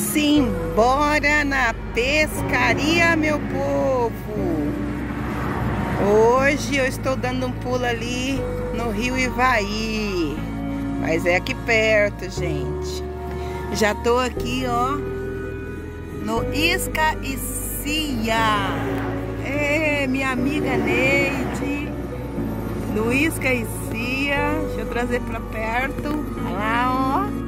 Simbora na pescaria, meu povo! Hoje eu estou dando um pulo ali no rio Ivaí, mas é aqui perto, gente. Já tô aqui, ó, no Isca e Cia. É, minha amiga Neide, no Isca e Cia. Deixa eu trazer pra perto. Olha lá, ó.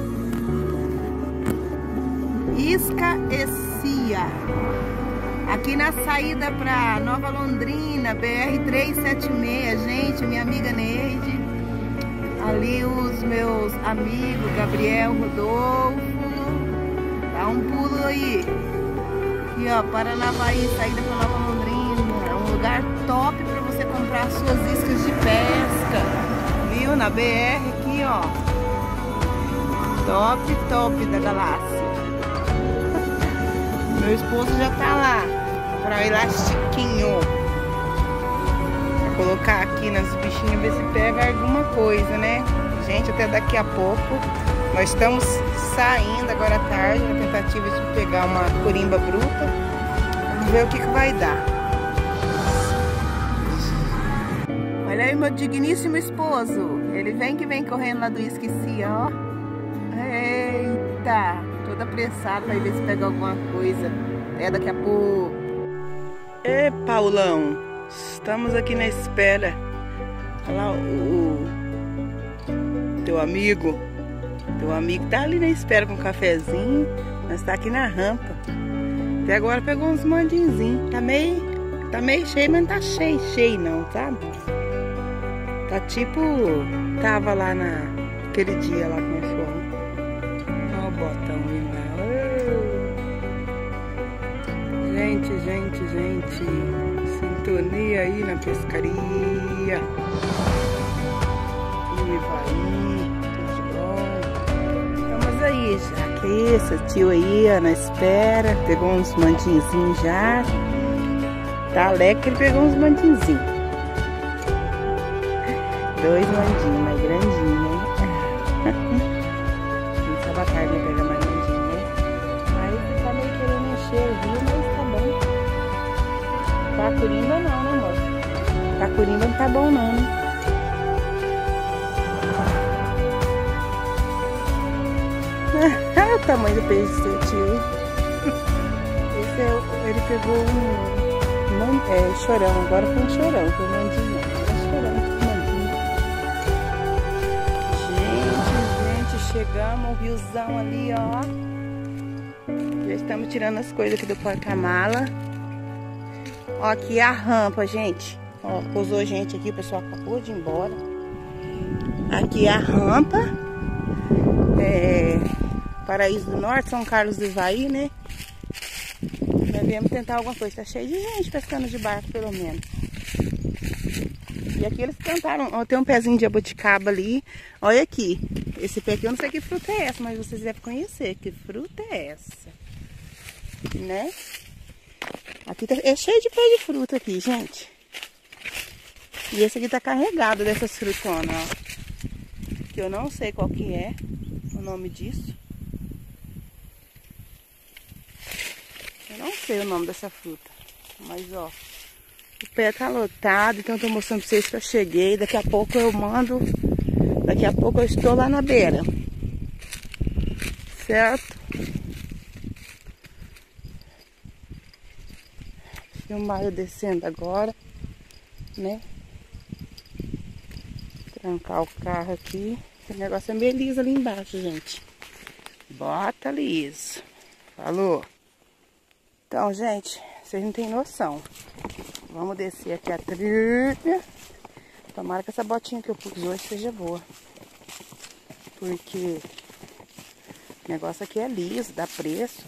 Isca e Cia. Aqui na saída para Nova Londrina, BR-376, gente, minha amiga Neide. Ali os meus amigos, Gabriel, Rodolfo. Dá um pulo aí. Aqui, ó, Paranavaí, saída para Nova Londrina. É um lugar top para você comprar suas iscas de pesca. Viu? Na BR aqui, ó. Top, top da galáxia. Meu esposo já tá lá para elastiquinho. Pra colocar aqui nas bichinhas, ver se pega alguma coisa, né? Gente, até daqui a pouco. Nós estamos saindo agora à tarde, na tentativa de pegar uma corimba bruta. Vamos ver o que vai dar. Olha aí meu digníssimo esposo. Ele vem que vem correndo lá do Isca e Cia, ó. Eita! Toda apressada para ver se pega alguma coisa. Até daqui a pouco. Ê, Paulão, estamos aqui na espera. Olha lá o teu amigo. Teu amigo tá ali na espera com um cafezinho. Nós tá aqui na rampa. Até agora pegou uns mandinzinhos. Tá meio cheio, mas não tá cheio não, sabe? Tá tipo, tava lá naquele dia lá que nós fomos. Olha o botão indo lá. Gente. Sintonia aí na pescaria. Ivaí, tudo de bom. Estamos aí já. Que esse tio aí, ó, na espera. Pegou uns mandinzinhos já. Tá alegre que ele pegou uns mandinzinhos. 2 mandinhos, mais grandinhos, hein? Só a carne pega mais mandinho, né? Aí você tá meio querendo encher o rio, mas tá bom. Tacurimba não, né, moço? Tacurimba não tá bom não, né? Olha o tamanho do peixe do seu tio. Esse ele pegou um chorão, agora foi um chorão, foi um mandinho não. Chegamos ao riozão ali, ó. Já estamos tirando as coisas aqui do porta-mala. Ó, aqui é a rampa, gente. Ó, pousou gente aqui, o pessoal acabou de ir embora. Aqui é a rampa. Paraíso do Norte, São Carlos do Ivaí, né? Nós viemos tentar alguma coisa. Tá cheio de gente pescando de barco, pelo menos. E aqui eles plantaram, ó, tem um pezinho de jabuticaba ali. Olha aqui. Esse pé aqui eu não sei que fruta é essa, mas vocês devem conhecer. Que fruta é essa? Né? Aqui é cheio de pé de fruta aqui, gente. E esse aqui tá carregado dessas frutonas, ó. Que eu não sei qual que é o nome disso. Eu não sei o nome dessa fruta. Mas, ó. O pé tá lotado, então eu tô mostrando pra vocês que eu cheguei. Daqui a pouco eu mando. Daqui a pouco eu estou lá na beira. Certo? Filmar eu descendo agora, né? Trancar o carro aqui. Esse negócio é meio liso ali embaixo, gente. Bota liso. Falou? Então, gente, vocês não têm noção. Vamos descer aqui a trilha. Tomara que essa botinha que eu pus hoje seja boa. Porque o negócio aqui é liso, dá preço.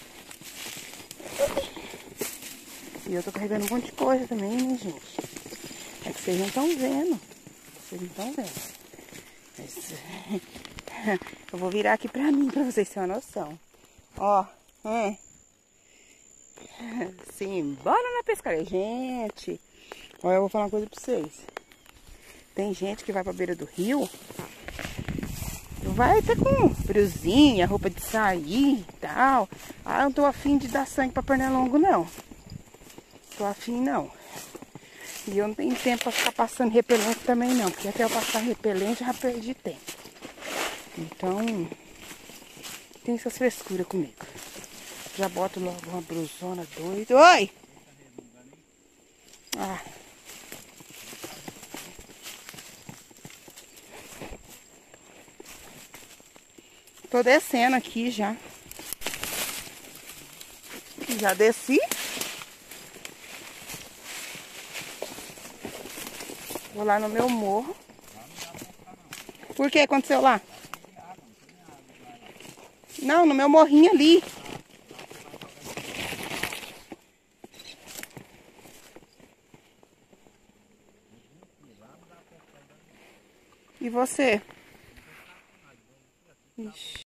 E eu tô carregando um monte de coisa também, né, gente? É que vocês não estão vendo. Vocês não estão vendo. Mas, eu vou virar aqui pra mim, pra vocês terem uma noção. Ó, sim, bora na pescaria. Gente, olha, eu vou falar uma coisa pra vocês. Tem gente que vai pra beira do rio Vai até com friozinha, roupa de sair e tal. Ah, eu não tô afim de dar sangue pra pernilongo, não. Tô afim, não. E eu não tenho tempo pra ficar passando repelente também, não. Porque até eu passar repelente, eu já perdi tempo. Então, tem essas frescuras comigo. Já boto logo uma blusona doida. Oi! Ah. Tô descendo aqui já. Já desci. Vou lá no meu morro. Por que aconteceu lá? Não, no meu morrinho ali. E você? Ixi.